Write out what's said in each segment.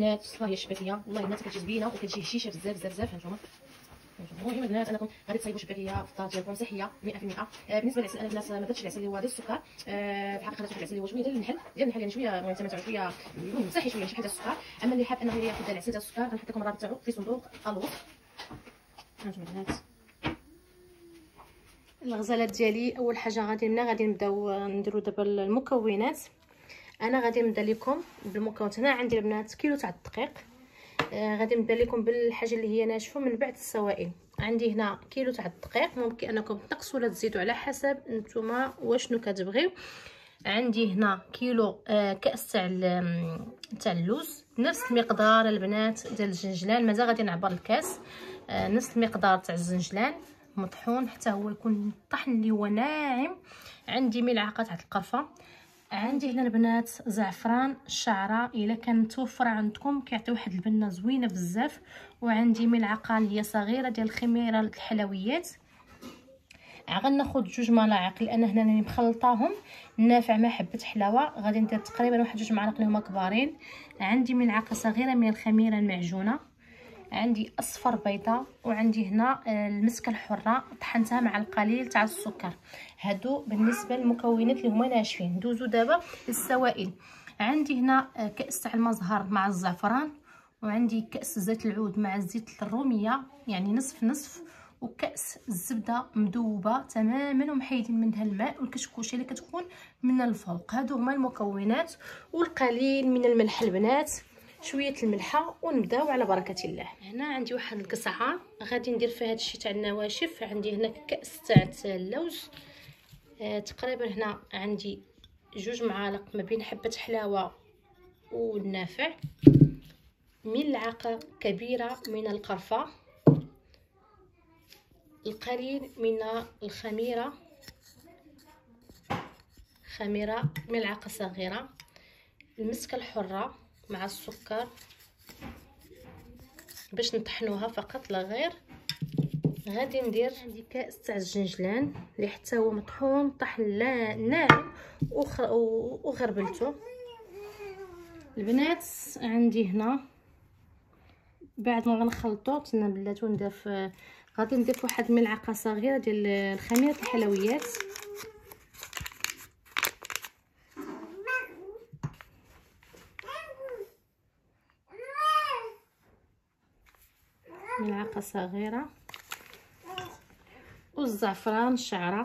البنات ها هي الشباكيه. والله البنات كتجي زوينه وكتجي هشيشه بزاف بزاف بزاف. هانتوما المهم البنات انكم غادي تصايبوا شباكيه في الدار ديالكم صحيه 100%. بالنسبه للعسل انا الناس ما درتش العسل اللي هو ديال السكر. في الحقيقه درت العسل اللي هو شويه ديال النحل يعني شويه المهم تمام شويه صحي شويه ماشي بحال ديال السكر. اما اللي حاب انه ياخذ العسل ديال السكر غنحط لكم الرابط تاعو في صندوق الوصف. هانتوما البنات الغزالات ديالي. اول حاجه غادي نبداو نديروا دابا المكونات. انا غادي نبدا لكم بالمكونات. هنا عندي البنات كيلو تاع الدقيق. غادي نبدا لكم بالحاجه اللي هي ناشفه من بعد السوائل. عندي هنا كيلو تاع الدقيق، ممكن انكم تنقصوا ولا تزيدوا على حسب نتوما واشنو كتبغيو. عندي هنا كيلو كاس تاع اللوز، نفس المقدار البنات ديال الجنجلان، مازال غادي نعبر الكاس. نفس المقدار تاع الزنجلان مطحون حتى هو يكون طحن اللي هو ناعم. عندي ملعقه تاع القرفه. عندي هنا البنات زعفران الشعره، الا كان متوفر عندكم كيعطي واحد البنه زوينه بزاف. وعندي ملعقه اللي هي صغيره ديال الخميره الحلويات. غناخذ 2 ملاعق لان هنا راني مخلطاهم. نافع مع حبه حلاوه غادي ندير تقريبا واحد 2 معالق اللي هما كبارين. عندي ملعقه صغيره من الخميره المعجونه. عندي اصفر بيضه. وعندي هنا المسكه الحره طحنتها مع القليل تاع السكر. هادو بالنسبه للمكونات اللي هما ناشفين. ندوزو دابا للسوائل. عندي هنا كاس تاع المزهر مع الزعفران، وعندي كاس زيت العود مع زيت الروميه يعني نصف نصف، وكاس الزبده مذوبه تماما ومحيدين منها الماء والكشكوشه اللي كتكون من الفوق. هادو هما المكونات، والقليل من الملح البنات، شويه الملحه، ونبداو على بركه الله. هنا عندي واحد القصعه غادي ندير فيها هادشي تاع النواشف. عندي هنا كاس تاع اللوز. تقريبا هنا عندي 2 معالق ما بين حبه حلاوه والنافع. ملعقه كبيره من القرفه. القليل من الخميره، ملعقه صغيره. المسكه الحره مع السكر باش نطحنوها فقط لا غير. غادي ندير عندي كاس تاع الجنجلان اللي حتى هو مطحون طحن ناعم وغربلته. البنات عندي هنا بعد ما غنخلطو تسنى بلاتو نضيف غادي نضيف واحد الملعقه صغيره ديال الخميره الحلويات. ملعقه صغيره، والزعفران الشعره.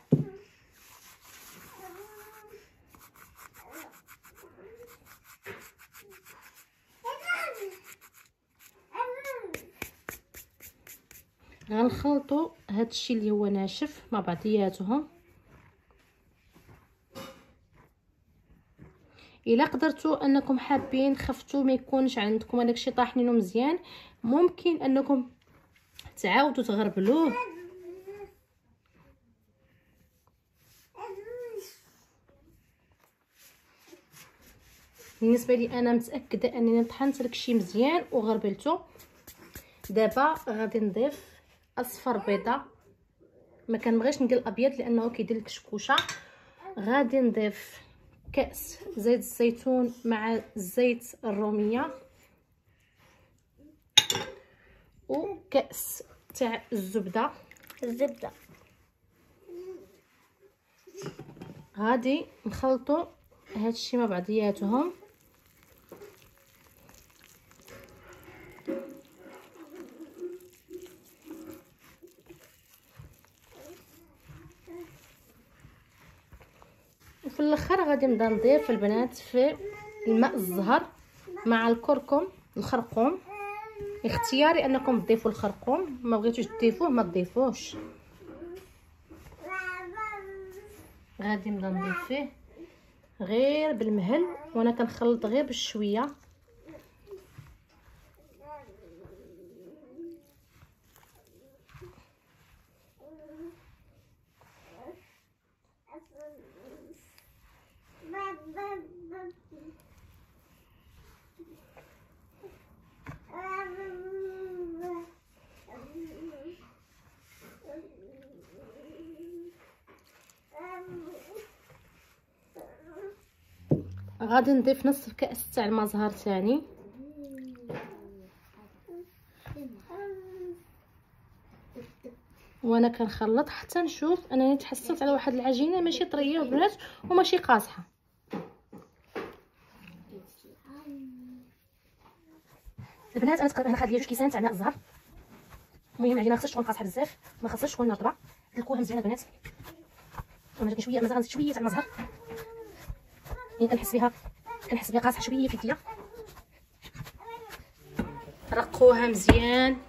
غنخلطوا هادشي اللي هو ناشف مع بعضياتهم. الا قدرتوا انكم حابين خفتوا ما يكونش عندكم هذاك الشيء طاحنينه مزيان، ممكن انكم تعاودوا تغربلوه. بالنسبه لي انا متاكده انني طحنت داكشي مزيان وغربلته. دابا غادي نضيف اصفر بيضه، ما كنبغيش ندير الابيض لانه كيدير الكشكوشه. غادي نضيف كاس زيت الزيتون مع زيت الروميه، وكاس تاع الزبده. غادي نخلطوا هادشي مع بعضياتهم. وفي الاخر غادي نبدا نضيف البنات في الماء الزهر مع الكركم الخرقوم. اختياري انكم تضيفوا الخرقوم، ما بغيتوش تضيفوه ما تضيفوش. غادي نبدا نضيف فيه غير بالمهل، وانا كنخلط غير بالشويه. غادي نضيف نصف كاس تاع المزهر ثاني. وانا كنخلط حتى نشوف انني تحصلت على واحد العجينه ماشي طريه البنات وماشي قاصحه. البنات انا تقريبا خدت لي 2 كيسان تاع ماء الزهر. المهم العجينه ما خصهاش تكون قاصحه بزاف، ما خصهاش تكون رطبه. دلكوها مزيان البنات. انا جاتني شويه مازال شويه تاع الماء الزهر، يعني كنحس بها قاصحه شويه في يديا. رقوها مزيان.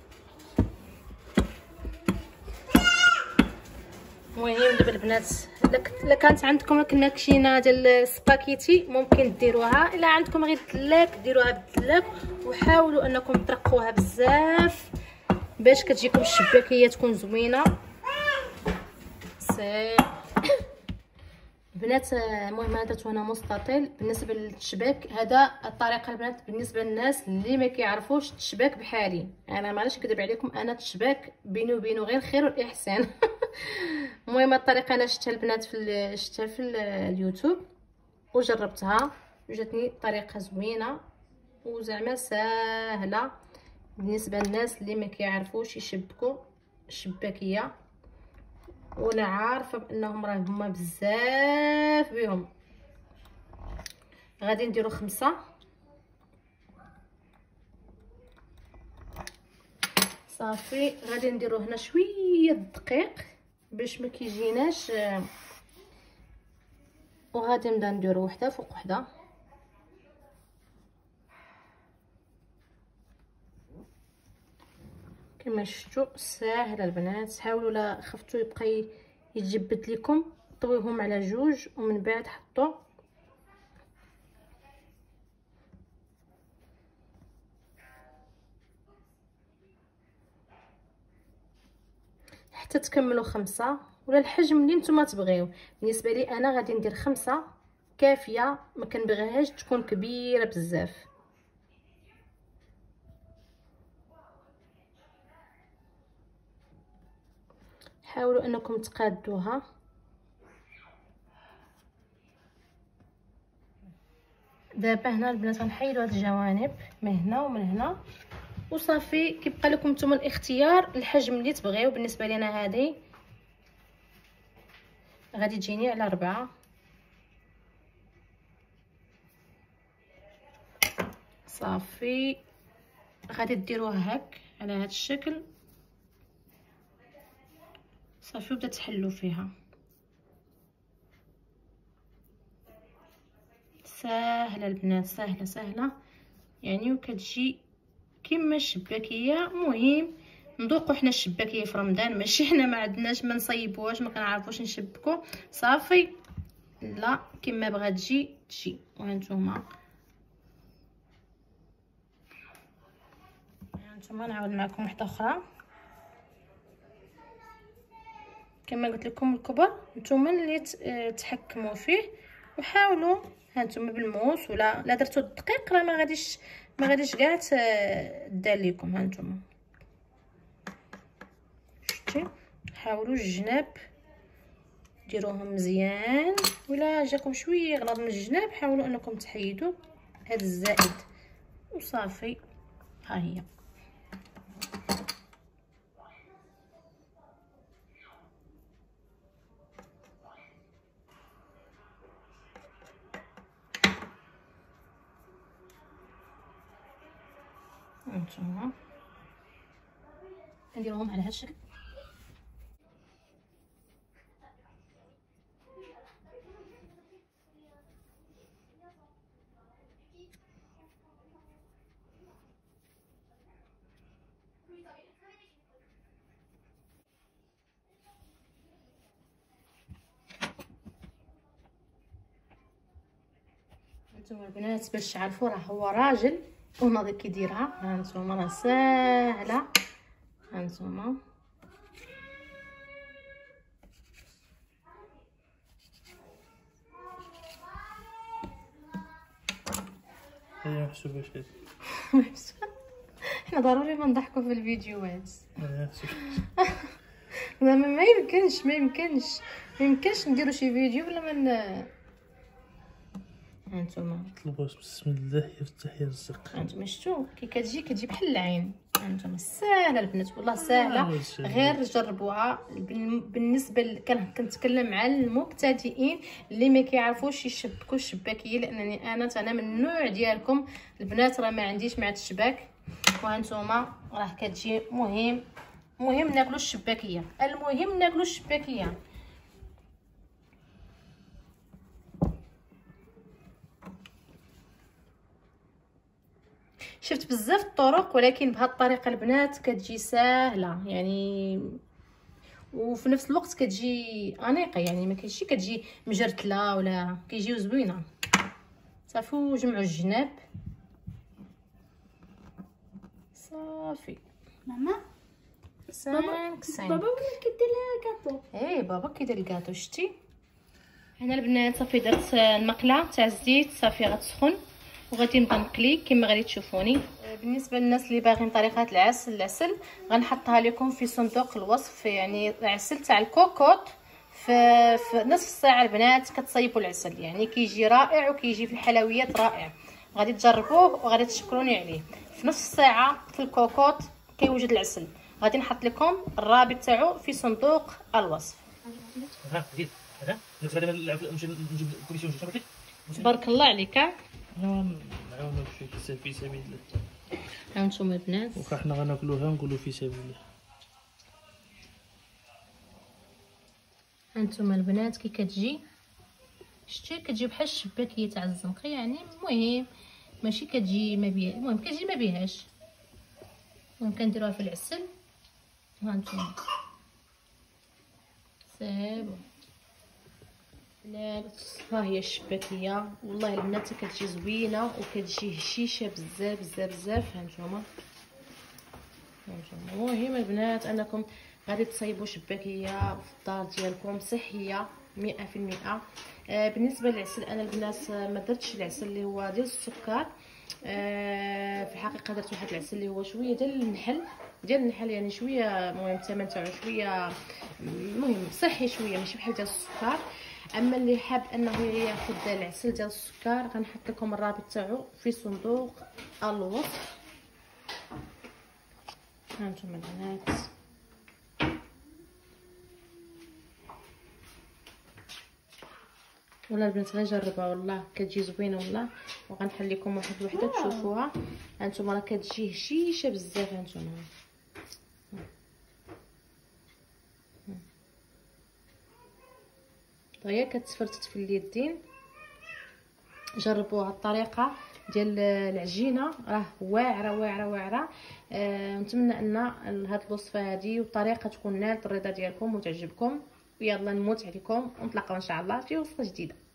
المهم دابا البنات الا كانت عندكم الماكينه ديال السباكيتي ممكن ديروها، الا عندكم غير الدلاك ديروها بالدلاك، وحاولوا انكم ترقوها بزاف باش كتجيكم الشباكيه تكون زوينه. البنات المهم هذا وانا مستطيل. بالنسبه للتشباك هذا الطريقه البنات بالنسبه للناس اللي ما كيعرفوش التشباك بحالي، انا معليش نكذب عليكم، انا التشباك بيني وبينه غير خير والاحسان. المهم الطريقه انا شفتها البنات في اليوتيوب وجربتها وجاتني طريقه زوينه وزعما سهله بالنسبه للناس اللي ما كيعرفوش يشبكوا الشباكيه. وانا عارفه بانهم راه هما بزاف بهم. غادي نديرو 5 صافي. غادي نديرو هنا شويه الدقيق باش ما كيجيناش، وغادي نبدا نديرو وحده فوق وحده. كما شفتوا ساهله البنات. حاولوا لا خفتوا يبقى يتجبد لكم طويوهم على 2 ومن بعد حطوا حتى تكملوا 5 ولا الحجم اللي نتوما تبغيو. بالنسبه لي انا غادي ندير 5 كافيه، ما كنبغيهاش تكون كبيره بزاف. حاولوا انكم تقادوها. دابا هنا البنات غنحيدوا هاد الجوانب من هنا ومن هنا وصافي. كيبقى لكم نتوما الاختيار الحجم اللي تبغيو. بالنسبه لي انا هذه غادي تجيني على 4 صافي. غادي ديروها هك على هذا الشكل صافي وبدا تحلوا فيها. ساهله البنات ساهله يعني وكتجي كيما الشباكيه. مهم نذوقوا حنا الشباكيه في رمضان، ماشي حنا ما عندناش ما نصيبوهاش ما كنعرفوش نشبكوا صافي. لا كيما بغات تجي. وهانتوما نعاود معكم وحده اخرى. كما قلت لكم الكبر نتوما اللي تحكموا فيه وحاولوا. هانتوما بالموس ولا لا درتو الدقيق راه ما غاديش كاع دار لكم. هانتوما شتي حاولوا الجناب ديروهم مزيان، ولا جاكم شويه غلط من الجناب حاولوا انكم تحيدوا هذا الزائد وصافي. ها هي هانتوما نديروهم على هذا الشكل. هانتوما البنات باش تعرفوا راه هو راجل وناضي كيديرها. هانتوما راه ساهله. هانتوما هي محسوبة شي حنا ضروري ما نضحكوا في الفيديوهات. هي محسوبة زعما ما يمكنش نديروا شي فيديو بلا ما هانتوما طلبوا بسم الله يفتح يرزق. هانتوما شفتوا كي كتجي بحال العين. هانتوما ساهله البنات والله ساهله، غير جربوها. بالنسبه كنتكلم على المبتدئين اللي ما كيعرفوش يشبكوا الشباكيه، لانني انا من النوع ديالكم البنات، راه ما عنديش مع الشباك. وهانتوما راه كتجي مهم ناكلوا الشباكيه، المهم ناكلوا الشباكيه. شفت بزاف الطرق، ولكن بهذه الطريقه البنات كتجي ساهله يعني، وفي نفس الوقت كتجي انيقه، يعني ما كاينش كتجي مجرتله ولا كيجيو زوينه. صافي جمعوا الجناب صافي. ماما بابا كيدير لها كاطو. بابا كيدير الكاطو. شتي هنا البنات صافي درت المقله تاع الزيت، صافي غتسخن وغادي نبدا نقلي كما غادي تشوفوني. بالنسبه للناس اللي باغيين طريقه العسل غنحطها لكم في صندوق الوصف. يعني العسل تاع الكوكوط في نصف الساعه البنات كتصيبوا العسل، يعني كيجي رائع وكيجي في الحلويات رائع. غادي تجربوه وغادي تشكروني عليه. في نصف الساعه في الكوكوط كيوجد العسل. غادي نحط لكم الرابط تاعو في صندوق الوصف. تبارك الله عليك. نعاونو في سبيل الله. هانتوما البنات وحنا غناكلوها نقولوا في سبيل الله. هانتوما البنات كي كتجي، شتي كتجي بحال الشباكيه تاع الزنقه، يعني المهم ماشي كتجي ما بيها، المهم كتجي ما بيهاش. المهم كنديروها في العسل. هانتوما سيبو لا ها هي الشباكيه والله البنات كتجي زوينه وكتجي هشيشه بزاف بزاف بزاف. هانتوما المهم البنات انكم غادي تصايبوا شباكيه في الدار ديالكم صحيه 100%. بالنسبه للعسل انا البنات ما درتش العسل اللي هو ديال السكر. في الحقيقه درت واحد العسل اللي هو شويه ديال النحل يعني شويه، المهم الثمن تاعو شويه المهم صحي شويه ماشي بحال ديال السكر. اما اللي حاب انه ياخذ العسل ديال السكر غنحط لكم الرابط تاعو في صندوق الوصف. هانتوما البنات والله البنات غير جربوها والله كتجي زوينه والله. وغنحل لكم واحد الوحده تشوفوها. هانتوما راه كتجي هشيشه بزاف. هانتوما هي كتفرتت في اليدين. جربوا هاد الطريقه ديال العجينه راه واعره واعره واعره. نتمنى ان هاد الوصفه هذه والطريقه تكون نالت الرضا ديالكم وتعجبكم. ويلا نموت عليكم ونتلاقاو ان شاء الله في وصفه جديده.